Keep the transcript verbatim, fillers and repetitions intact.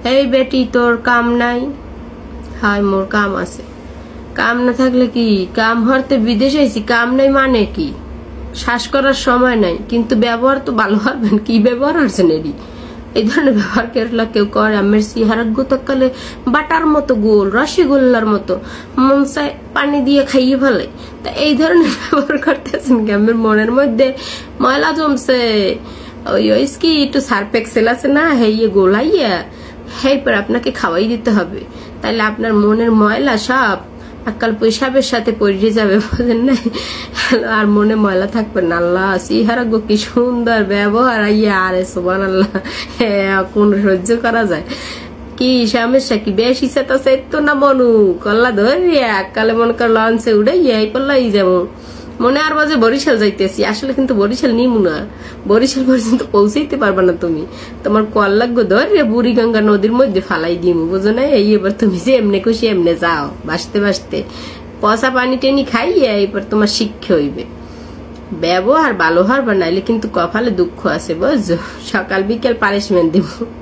এই বেটি তোর কাম নাই? হায় মোর কাম আছে। কাম না থাকলে কি? কাম হরতে বিদেশে আইছি, কাম নাই মানে কি? শ্বাস করার সময় নাই, কিন্তু ব্যবহার তো ভালো হবেন। কি ব্যবহার হচ্ছেন এরই? এই ধরনের ব্যবহার কেরলা কেউ করে? আমার সিহারাত গোতকালে বাটার মতো গোল, রসগোল্লার মতো, মন চায় পানি দিয়ে খাইয়ে ফেলে। তা এই ধরনের ব্যবহার করতেছেন কি? আমার মনের মধ্যে ময়লা জমছে। ওই ওই কি একটু সার্ফ এক্সেল আছে না, হেয়ে গোলাইয়া হেই পর আপনাকে খাওয়াই দিতে হবে, তাহলে আপনার মনের ময়লা সব আকাল পেশাবের সাথে পড়ে যাবে, বুঝেন না? আর মনে ময়লা থাকবে না। আল্লাহ সিহারা গো কি সুন্দর ব্যবহার! আইয়া আরে সুবহানাল্লাহ, হ্যাঁ কোন সহ্য করা যায়? কি সমস্যা কি? বেশি সেটা সেতো না মনু কল্লা ধরিয়া কালে মনে কর লঞ্চে উড়াইয়া এই করলাই যাবো। মনে আর বাজে বরিশাল যাইতেছি, আসলে কিন্তু বরিশাল নিমু না, বরিশাল পর্যন্ত পৌঁছাইতে পারবা না তুমি। তোমার কল লাগবে ধরে বুড়িগঙ্গা নদীর মধ্যে ফালাই দিমু, বুঝো না? এই এবার তুমি যে এমনি খুশি এমনি যাও, বাসতে বাসতে পচা পানি টেনি খাইয়া এবার তোমার শিক্ষা হইবে। ব্যবহার ভালো হওয়ার বা নাইলে কিন্তু কপালে দুঃখ আছে, বুঝছো? সকাল বিকেল পানিশমেন্ট দিব।